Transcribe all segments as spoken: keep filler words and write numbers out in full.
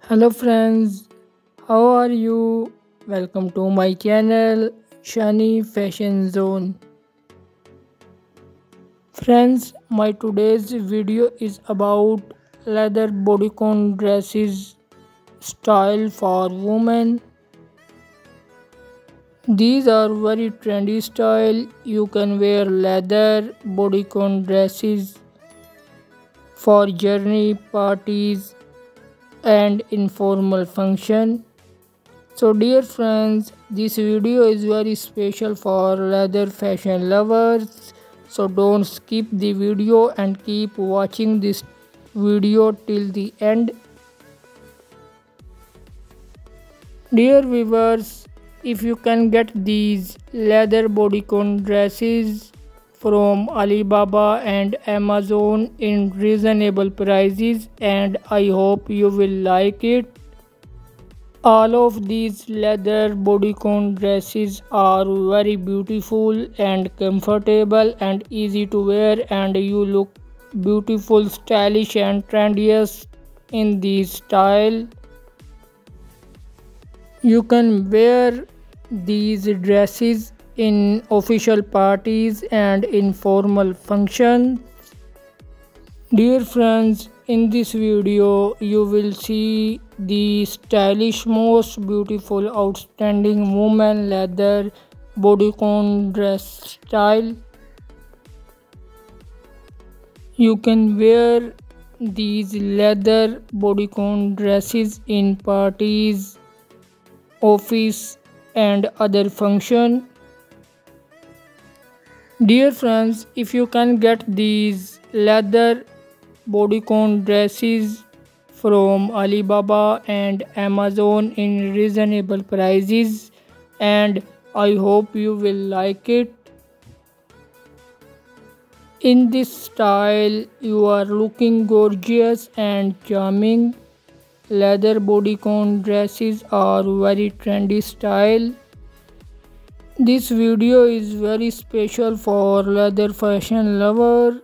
Hello friends, how are you? Welcome to my channel Shani Fashion Zone. Friends, my today's video is about leather bodycon dresses style for women. These are very trendy style. You can wear leather bodycon dresses for journey parties and informal function. So dear friends, this video is very special for leather fashion lovers. So don't skip the video and keep watching this video till the end. Dear viewers, if you can get these leather bodycon dresses from Alibaba and Amazon in reasonable prices, and I hope you will like it. All of these leather bodycon dresses are very beautiful and comfortable and easy to wear, and you look beautiful, stylish and trendiest in this style. You can wear these dresses in official parties and informal functions. Dear friends, in this video you will see the stylish, most beautiful, outstanding woman leather bodycon dress style. You can wear these leather bodycon dresses in parties, office and other function. Dear friends, if you can get these leather bodycon dresses from Alibaba and Amazon in reasonable prices, and I hope you will like it. In this style you are looking gorgeous and charming. Leather bodycon dresses are very trendy style. This video is very special for leather fashion lover.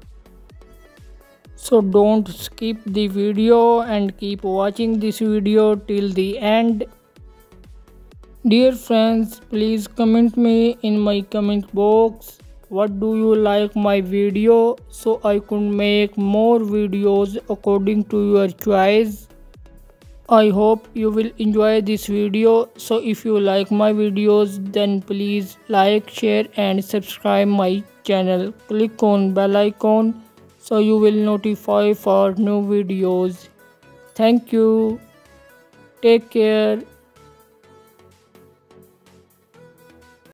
So don't skip the video and keep watching this video till the end. Dear friends, please comment me in my comment box what do you like my video, so I could make more videos according to your choice. I hope you will enjoy this video. So if you like my videos, then please like, share and subscribe my channel. Click on bell icon so you will notify for new videos. Thank you. Take care.